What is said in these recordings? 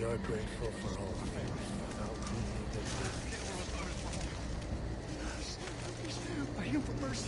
are grateful for all things without whom they live. By him for mercy.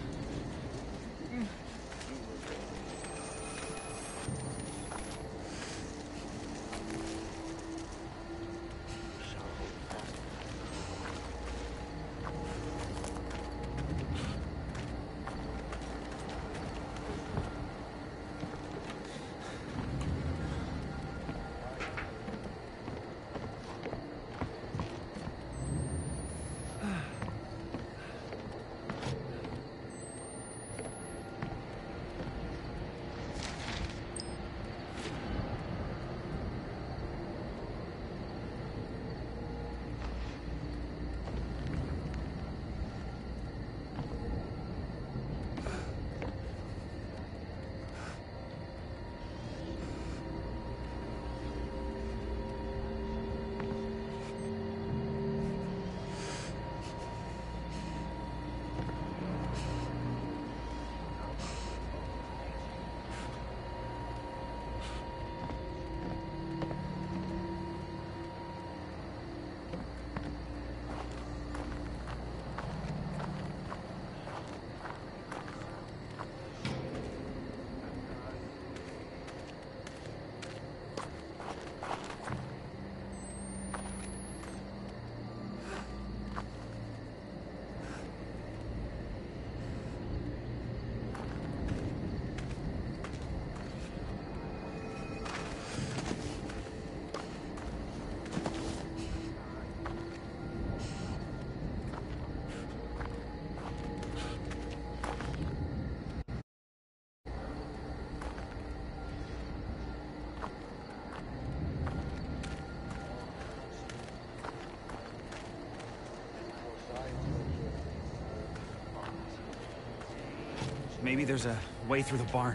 Maybe there's a way through the barn.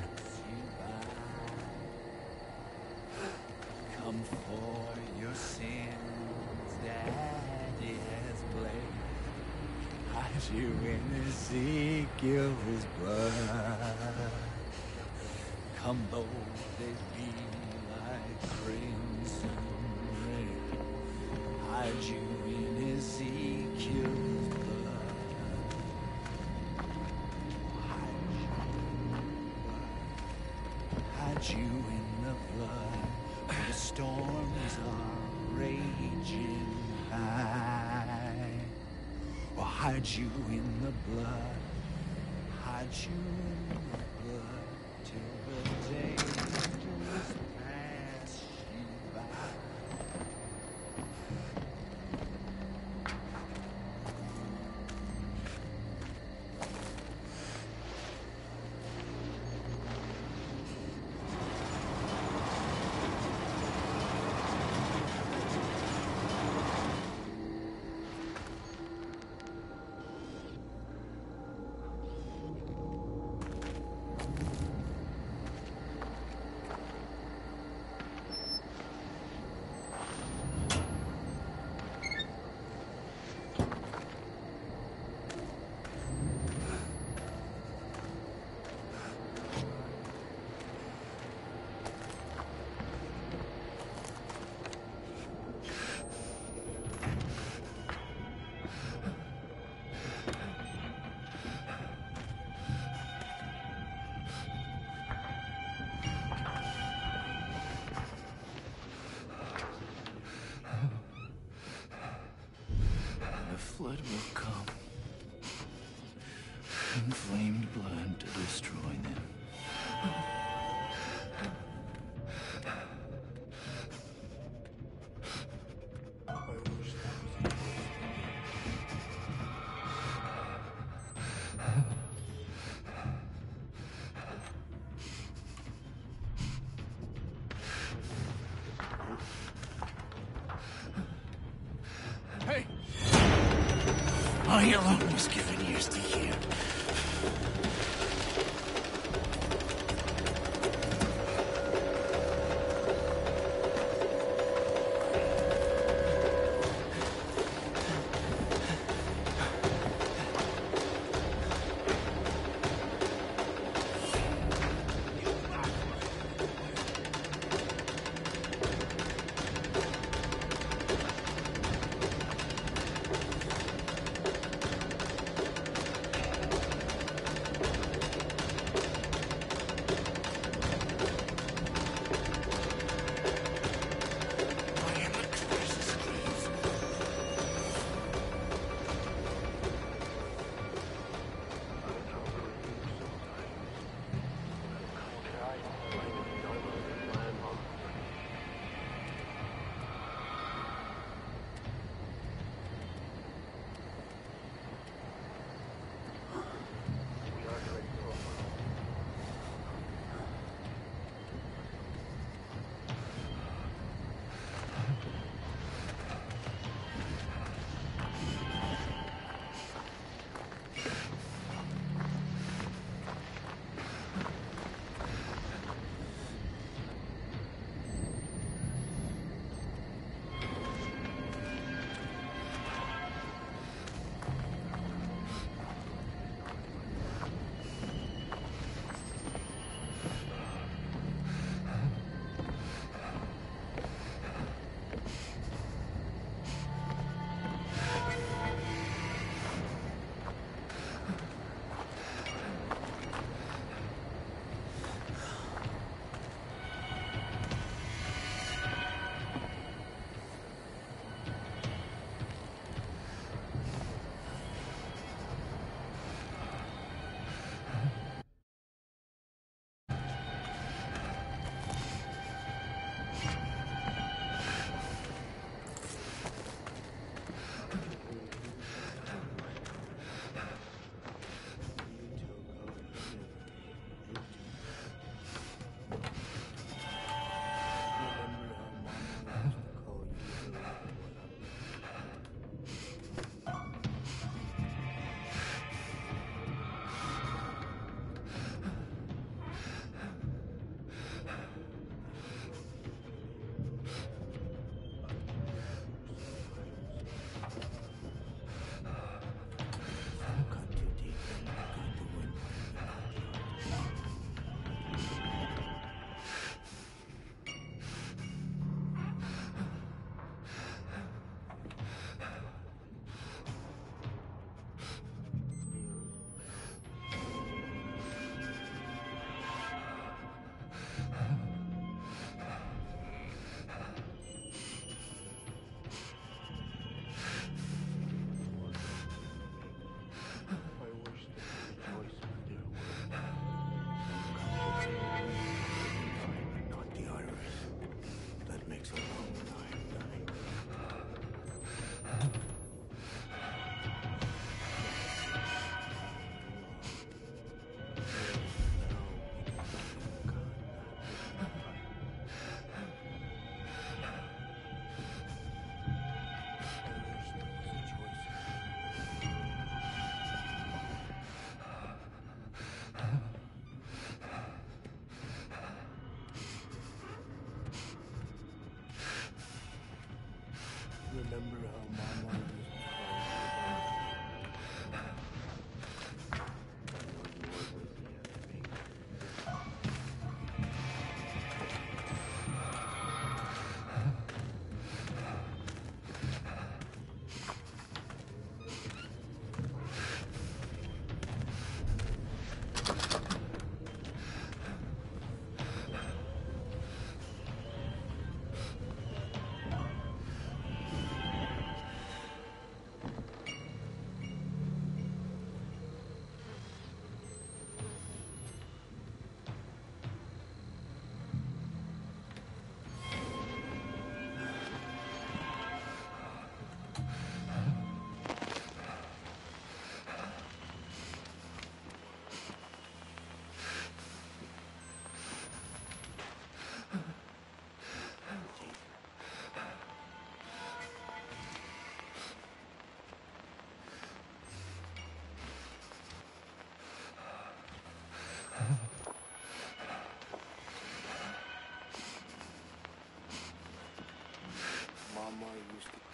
Come for your sins, Daddy has bled. Hide you in Ezekiel's blood. Come though they be like crimson red. Hide you in Ezekiel's blood. Hide you in the blood. The storms are raging high. Or hide you in the blood. Hide you in the blood till the dangers pass you by. The flood will come. Inflamed blood to destroy them. Hey! I alone was given ears to hear. Remember how Mama used to Mama used to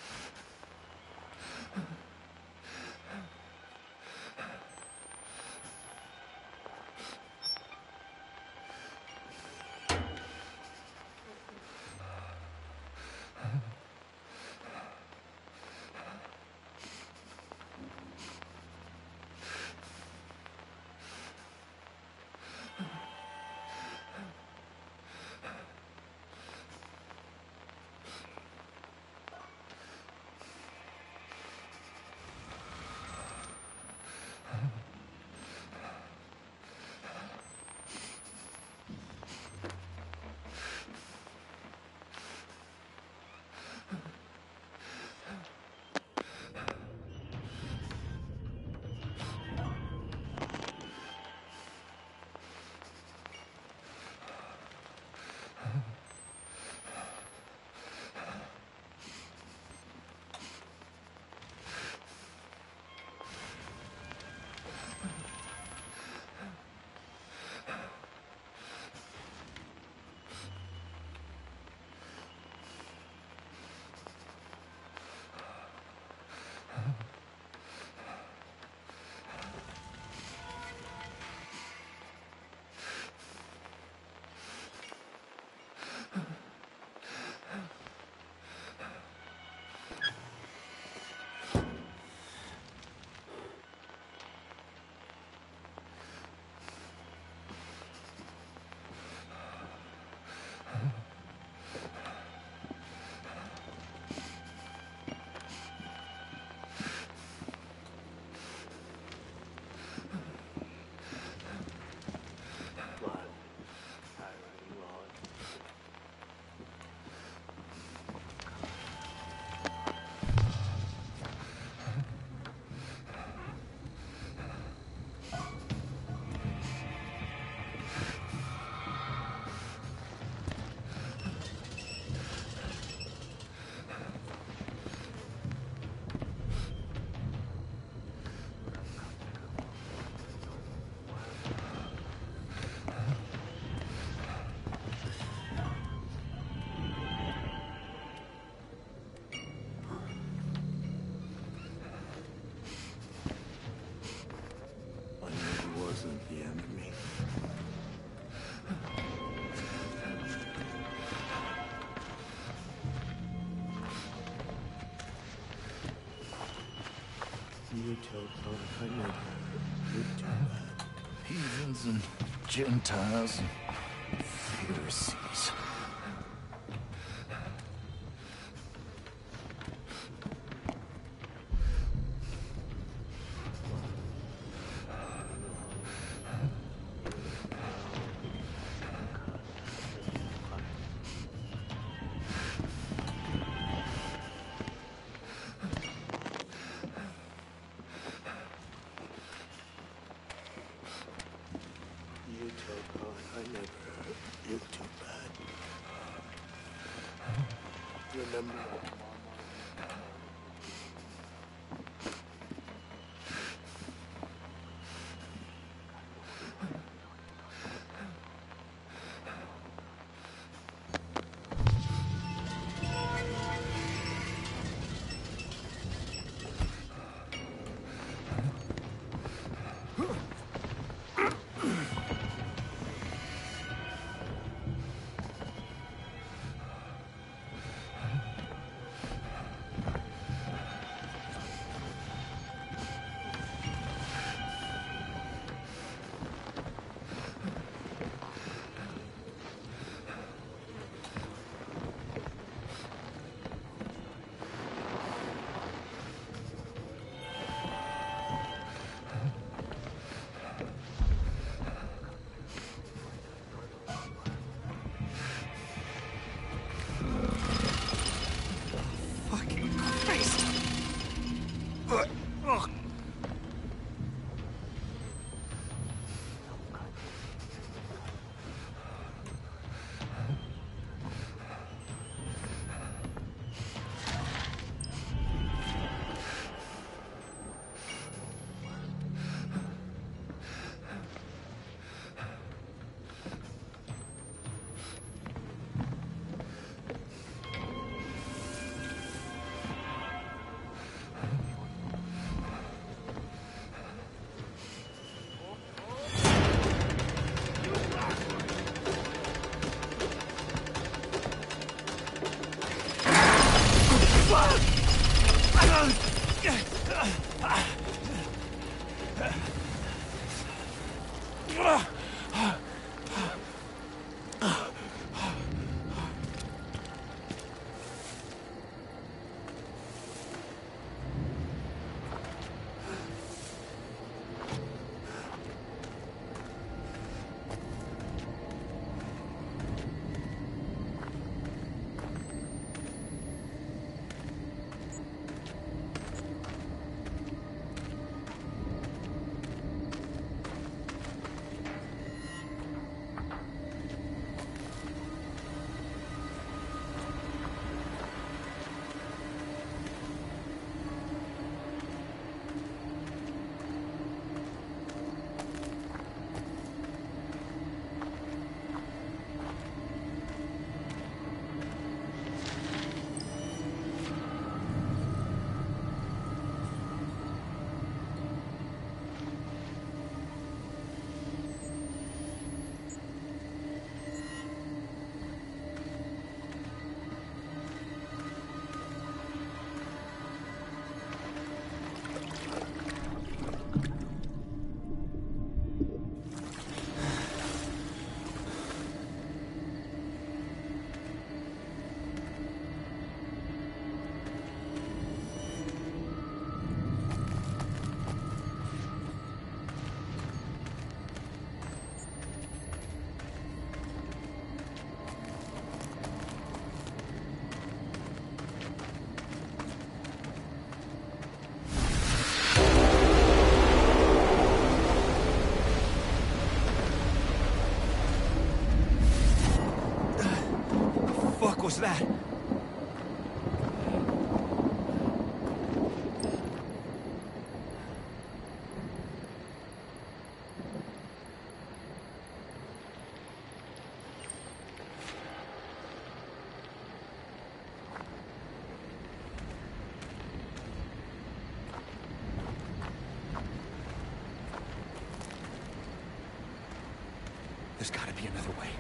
blood. Irony log. I knew he wasn't the enemy. You told Tom I never would do that. Heathens and Gentiles and Pharisees. You told Colin I never hurt you too bad. Remember how Mama What was that? There's gotta be another way.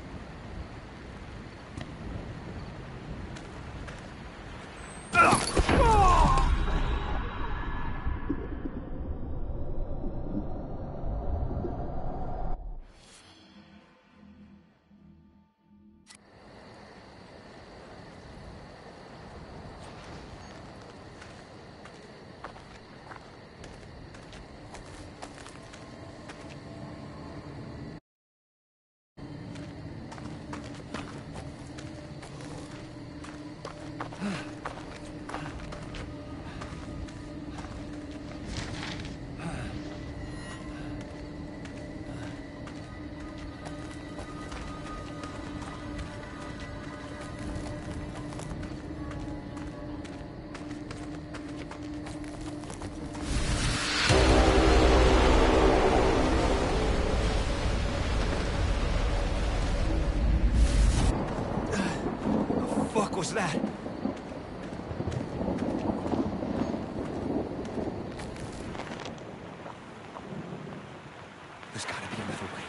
What was that? There's gotta be another way.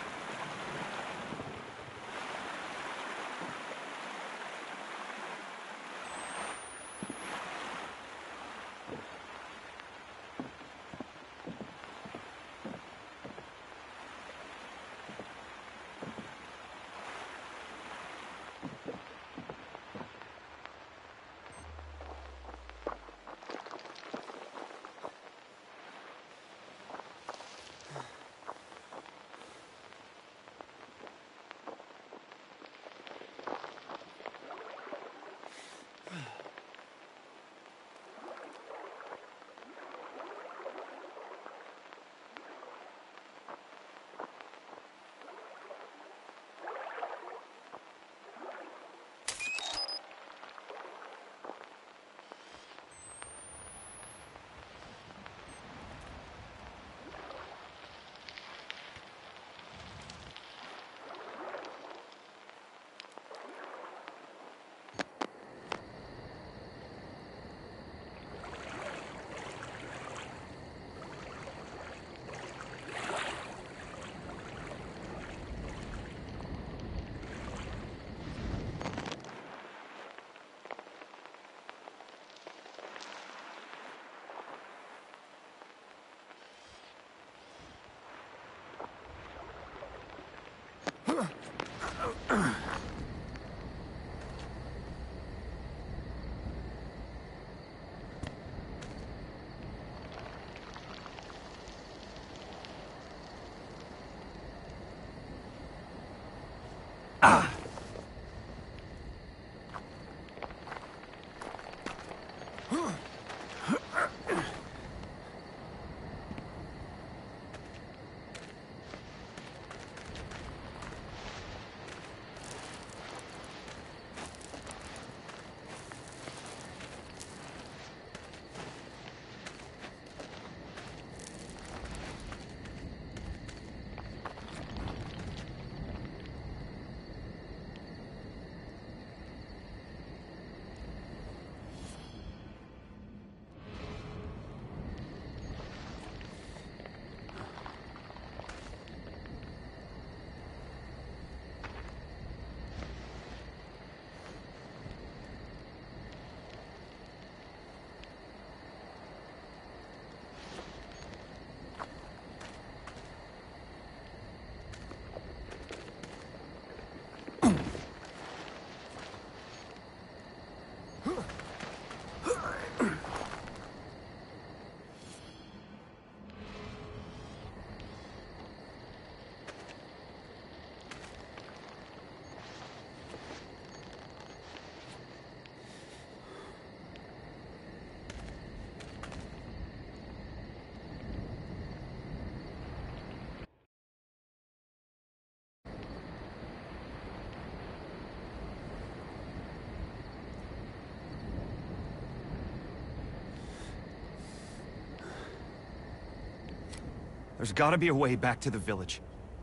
There's gotta be a way back to the village.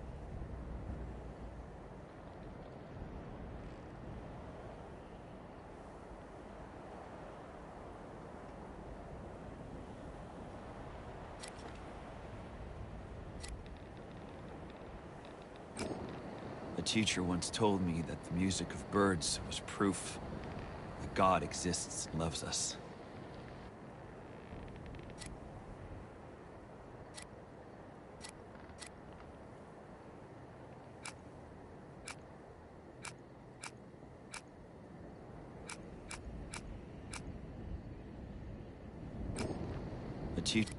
A teacher once told me that the music of birds was proof that God exists and loves us. A teacher.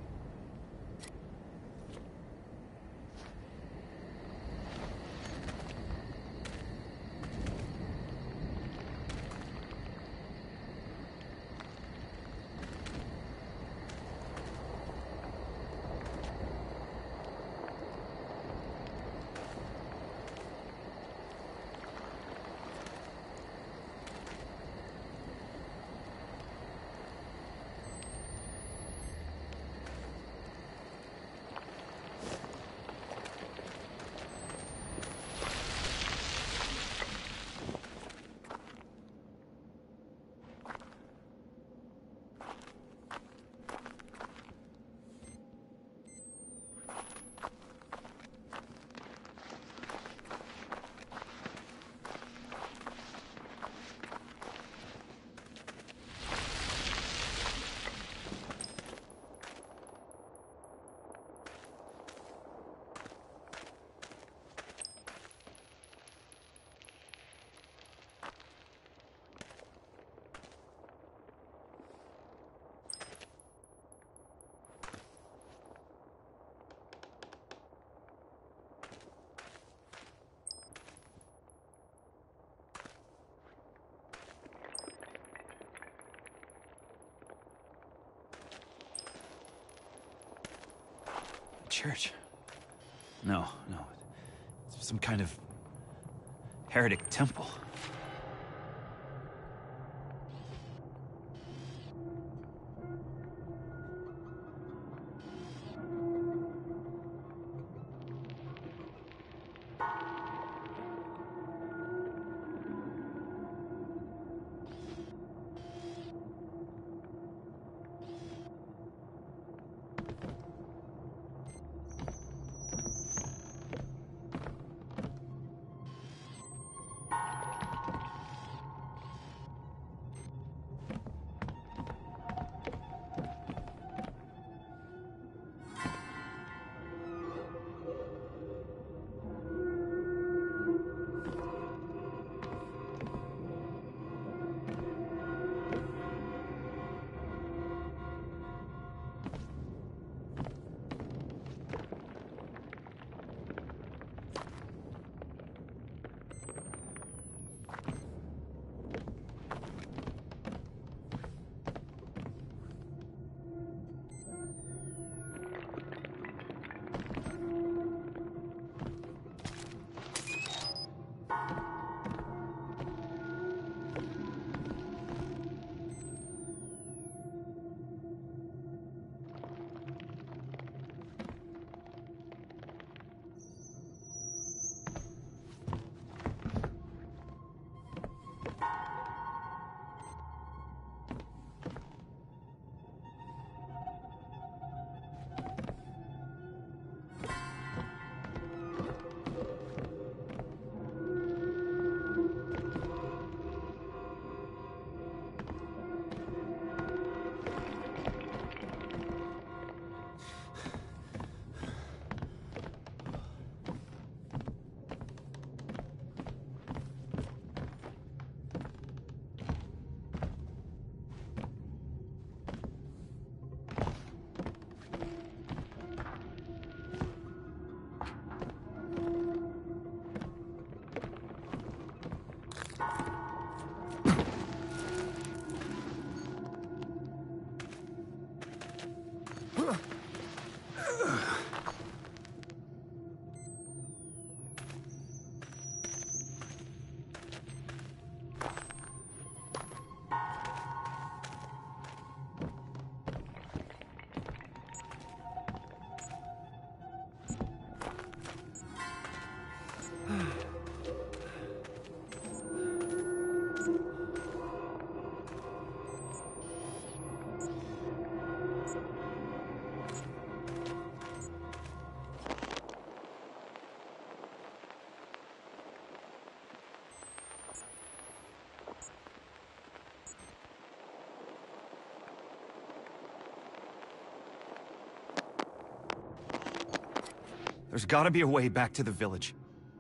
Church? No. It's some kind of heretic temple. There's gotta be a way back to the village.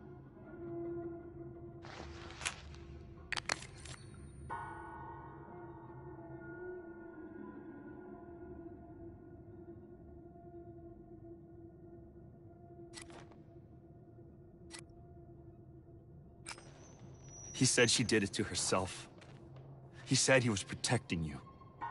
He said she did it to herself. He said he was protecting you.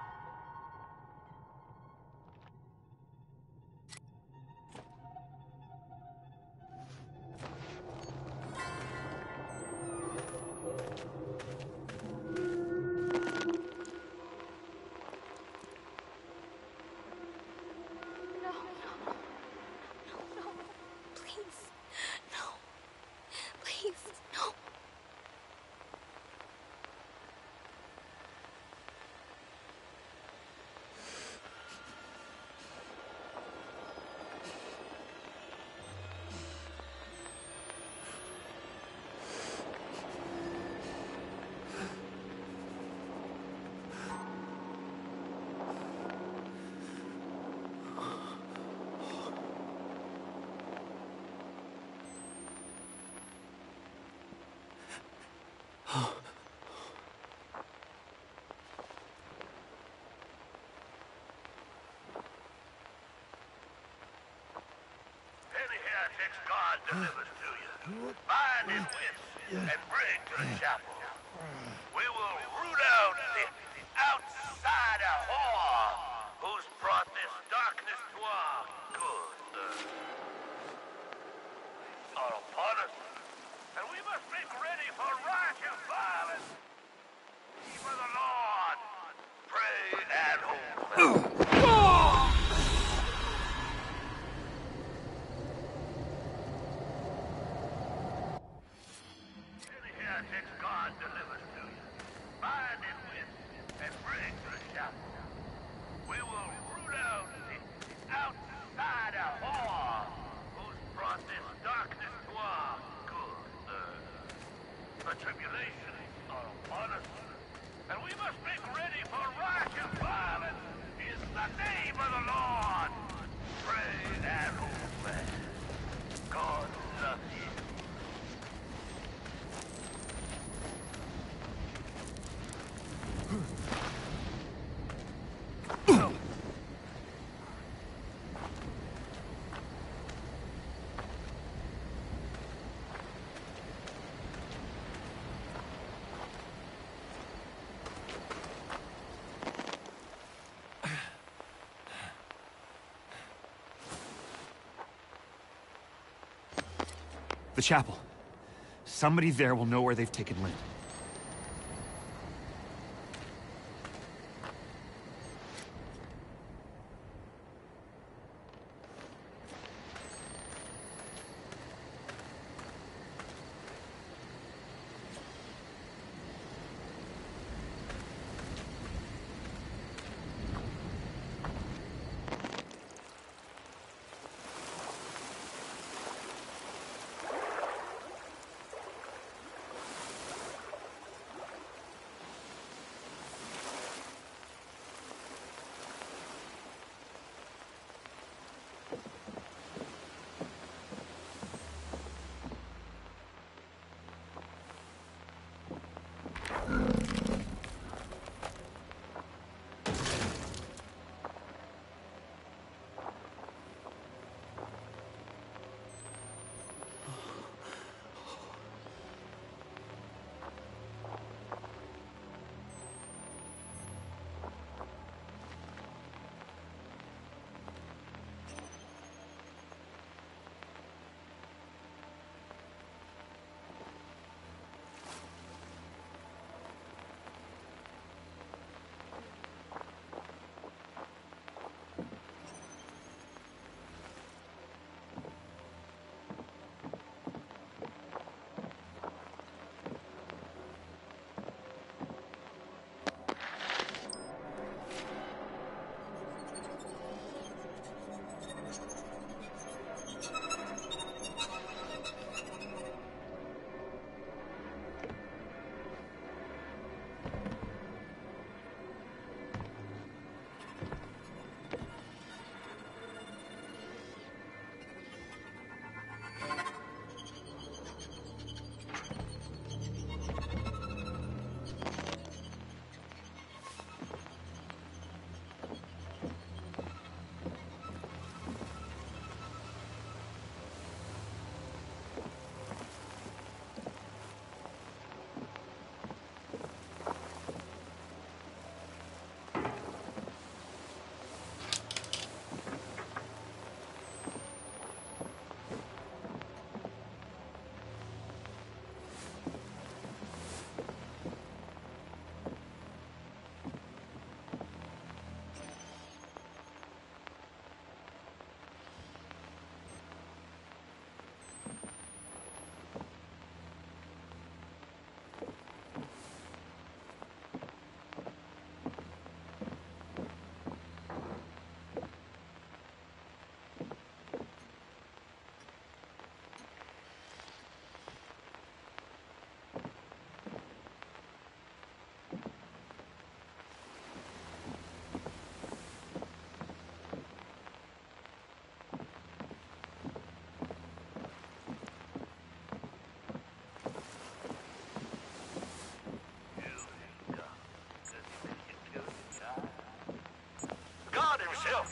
God delivers to you. Bind his wits and bring to the chapel. We will root out the outsider whore who's brought this darkness to our good. Are upon us, and we must make ready for righteous violence. For the Lord, pray and hope. God delivers to you. Bind his wits and bring to the chapel. We will root out the outsider whore who's brought this darkness to our good. The tribulations are upon us, and we must make ready for righteous violence in the name of the Lord. Pray and hope. God loves you. The chapel. Somebody there will know where they've taken Lynn.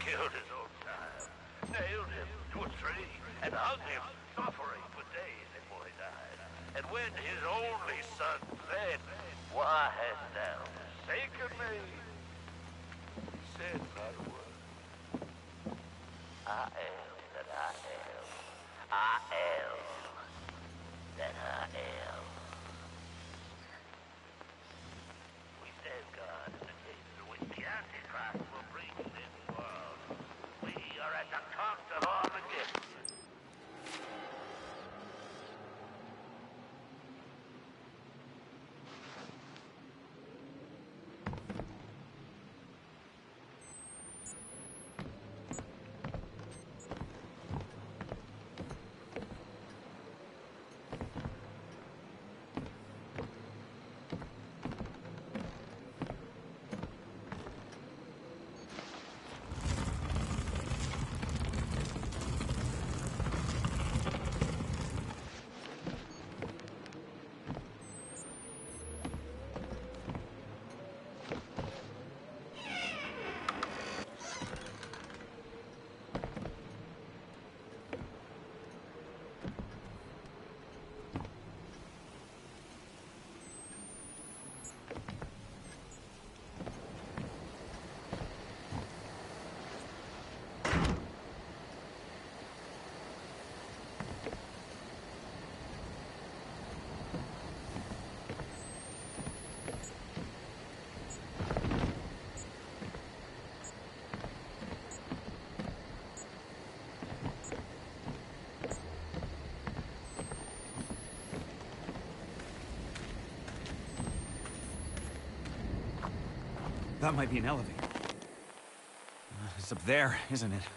killed his own child, nailed him to a tree, and hung him, suffering for days before he died. And when his only son said, "Why hast thou forsaken me?" he said not a word. I am that I am. I am that I am. We stand guard in the gates through which the Antichrist will bring this world. We are at the Council of Armageddon. That might be an elevator. It's up there, isn't it?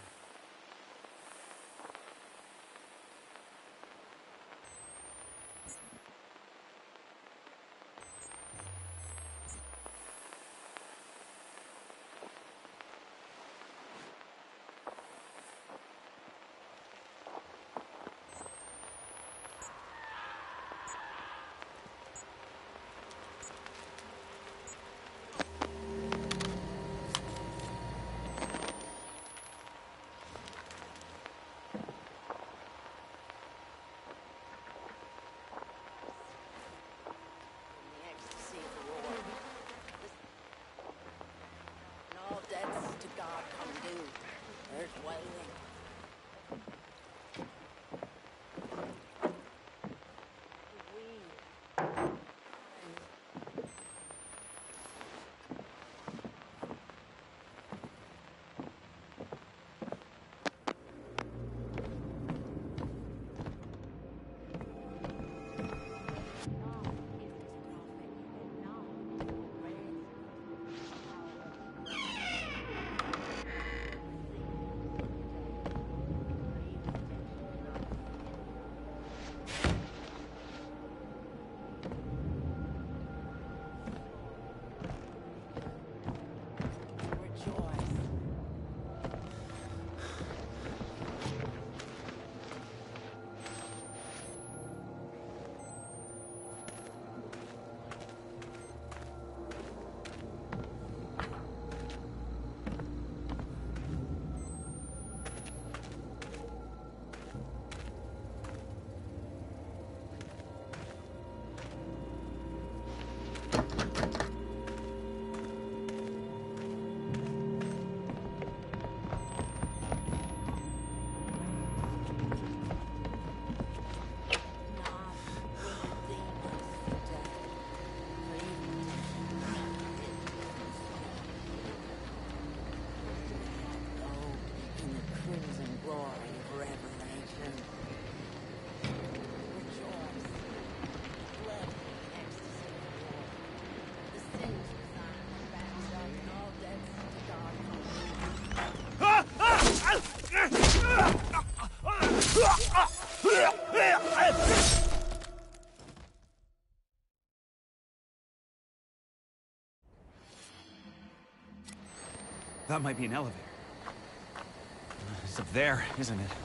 To God come due. Earth wailing. That might be an elevator. It's up there, isn't it?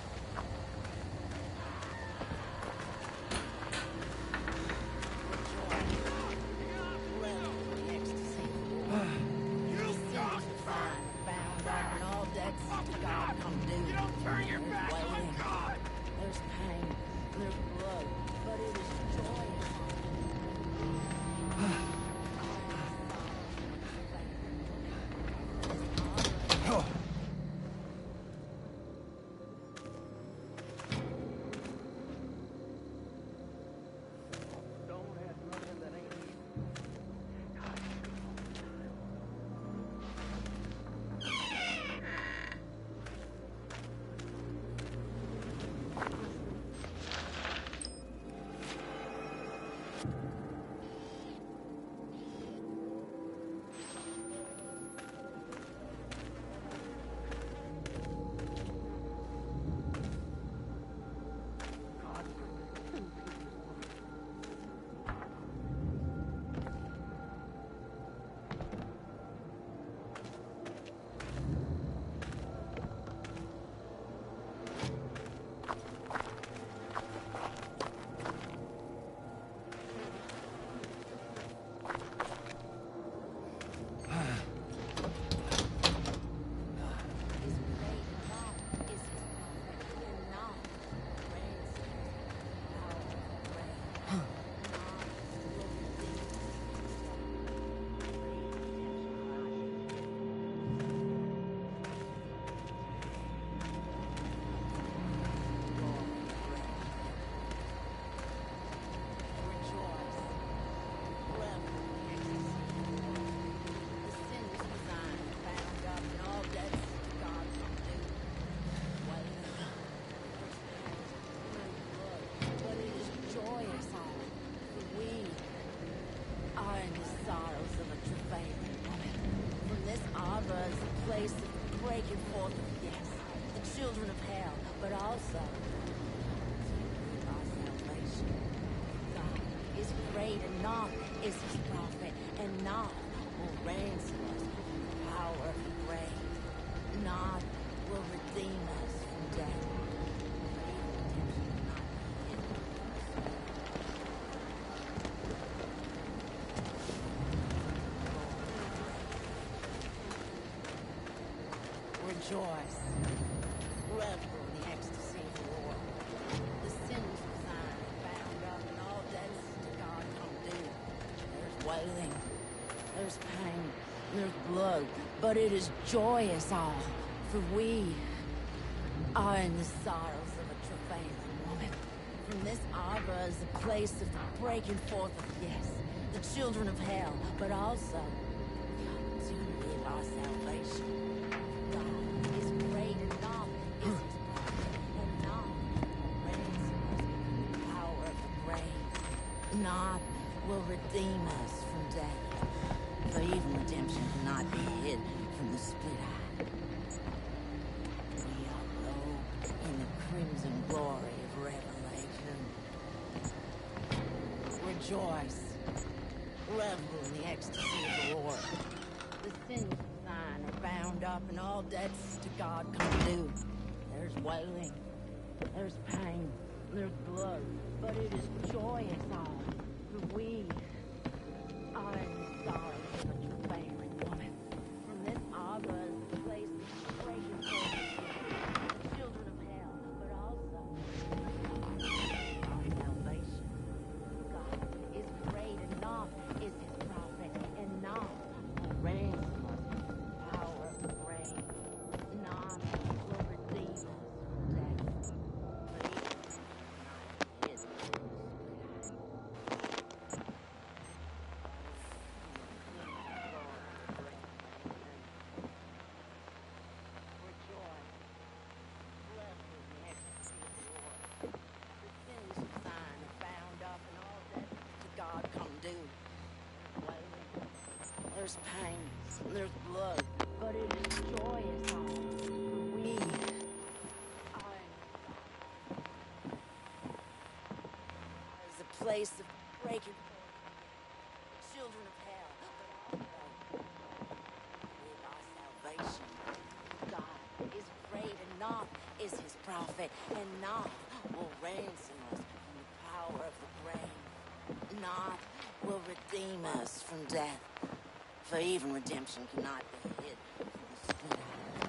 Knock is his prophet, and Knock will ransom us from the power of the grave. Knock will redeem us from death. Rejoice. Revel in the ecstasy of the Lord. The sins of Zion are bound up, and all debts to God come due. There's wailing, there's pain, there's blood, but it is joyous all, for we are in the sorrows of a travailing woman. From this arbor is the place of the breaking forth of, yes, the children of hell, but also the opportunity of our salvation. Knock will redeem us from death, for even redemption cannot be hid from the split eye. We are robed in the crimson glory of revelation. Rejoice, revel in the ecstasy of the Lord. The sins of Zion are bound up, and all debts to God come due. There's wailing, there's pain, there's blood, but it is joyous all. For we are in the sorrows of a travailing woman. From this arbor is the place of breaking forth the children of hell, but also our salvation. God is great, and Knock is his prophet, and Knock will ransom us from the power of the grave. Knock will redeem us from death. For even there's pain, there's blood, but it is joyous all, for we are is a place of breaking children of hell, but also with our salvation. God is great, and Knock is his prophet, and Knock will ransom us from the power of the grave. Knock will redeem us from death. For even redemption cannot be hid from the split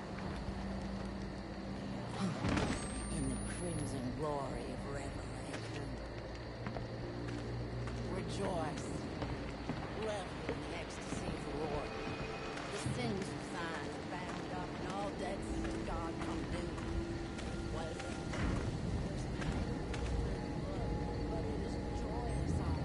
eye. In the crimson glory of revelation. Rejoice. Revel in the ecstasy of the Lord. The sins of Zion are bound up, and all debts to God come due. Waiting. There's pain. There's blood. But it is joyous all.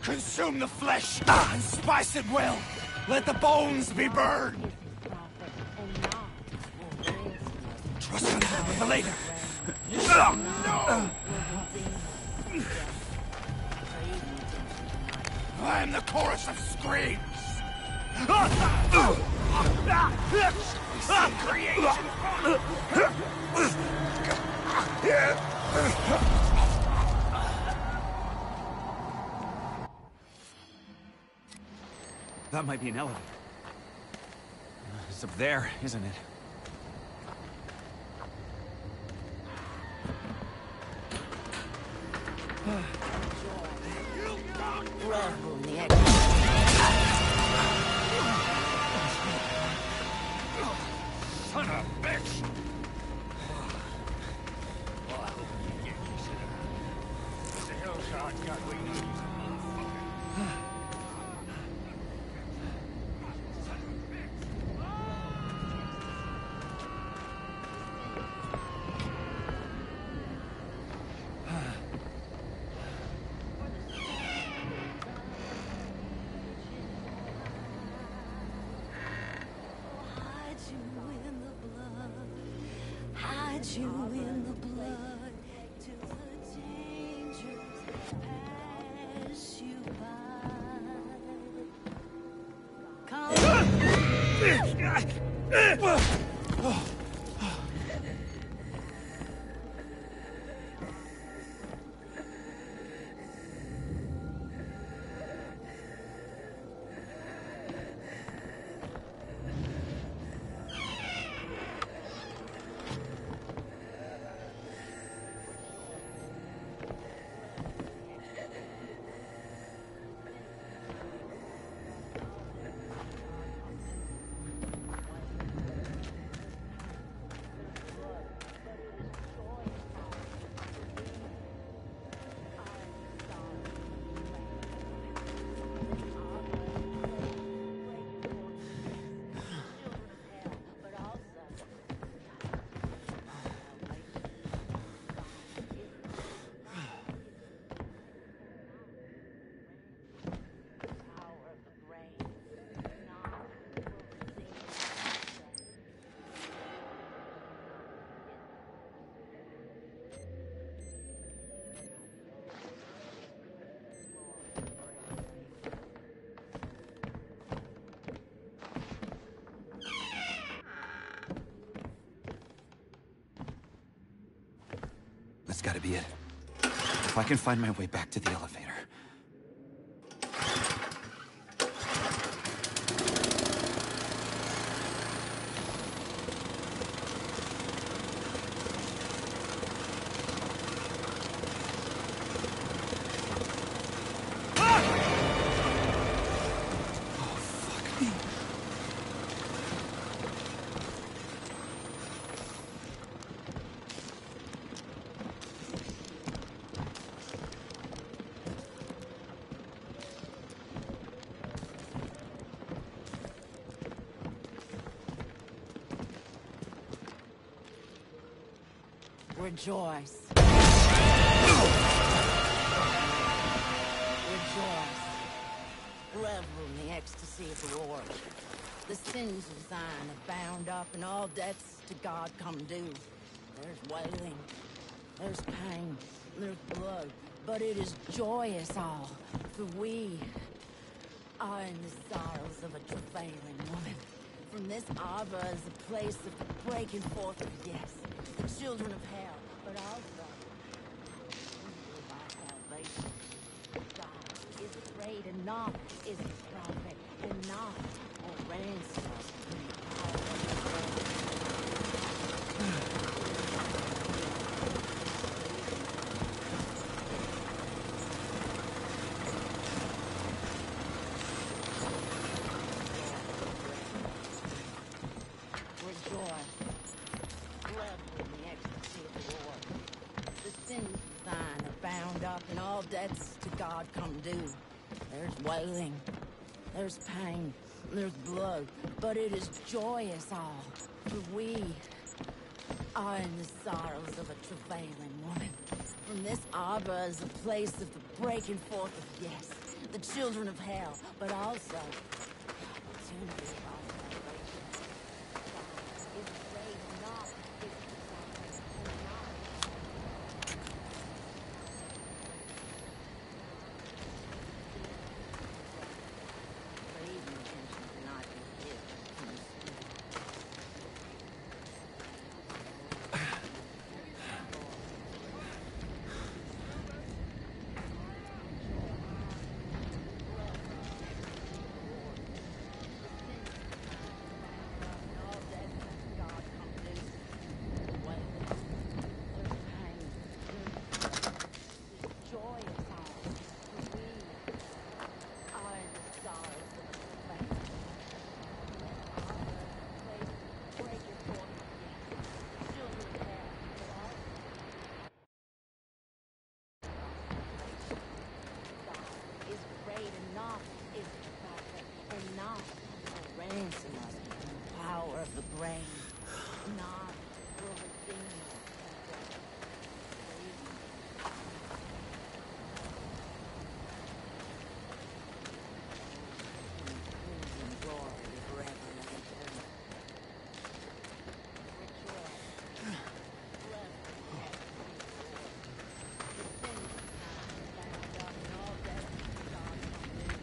Consume the flesh and spice it well. Let the bones be burned. Is his prophet, and not will ransom us. Trust me now for later. No! I am the chorus of screams. Creation. That might be an elevator. It's up there, isn't it? Revel in the Son of a bitch! The hillside got we need. Hide you in the blood till the dangers pass you by. Come. That's gotta be it. If I can find my way back to the elevator. Rejoice. Rejoice. Revel in the ecstasy of the Lord. The sins of Zion are bound up, and all debts to God come due. There's wailing, there's pain, there's blood, but it is joyous all, for we are in the sorrows of a travailing woman. From this arbor is a place of the breaking forth of yes, the children of hell, but also by salvation. God is afraid, and not is his prophet, and not will ransom us from the power of the grave. And all debts to God come due. There's wailing, there's pain, there's blood, but it is joyous all, for we are in the sorrows of a travailing woman. From this arbor is a place of the breaking forth of yes, the children of hell, but also opportunity of our salvation. God is great enough, is Praise and attention cannot be hid from the spirit. Ransom us from the power of the brain, not will redeem us from death. Praise and glory forever and ever. Rejoice. Bless the sins of time bound up in all death God from me.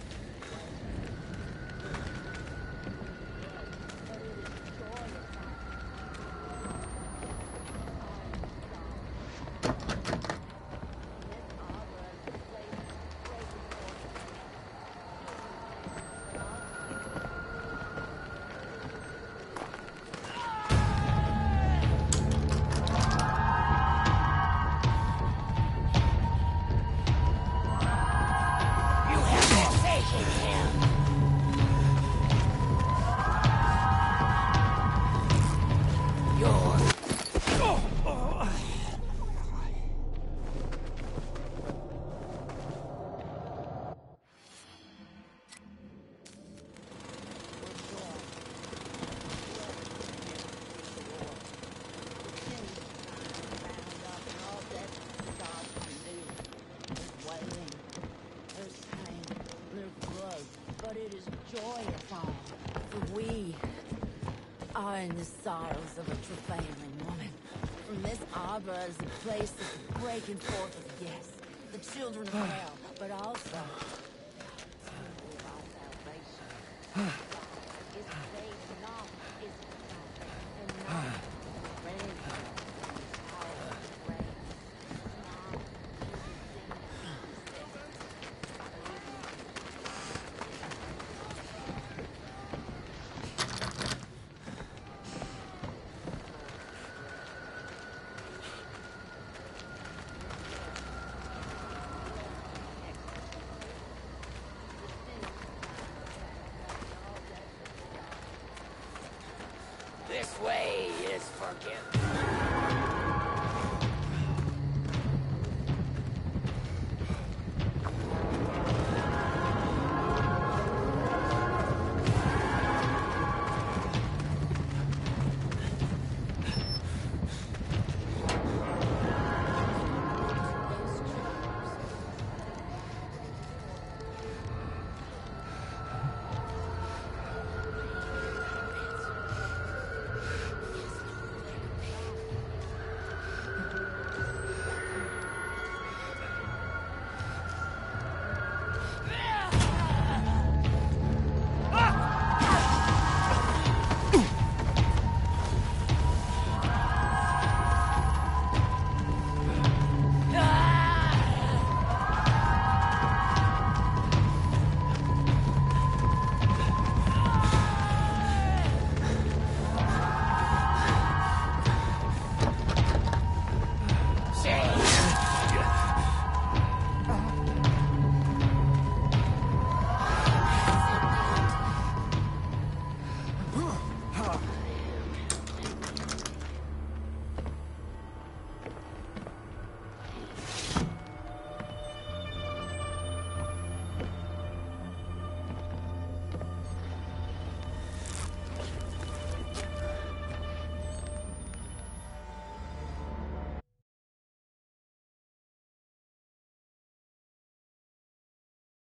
But it is joyous all, for we are in the sorrows of a travailing woman. From this arbor is the place of the breaking forth of yes, the children of hell, but also the opportunity of our salvation. God is great enough, is and not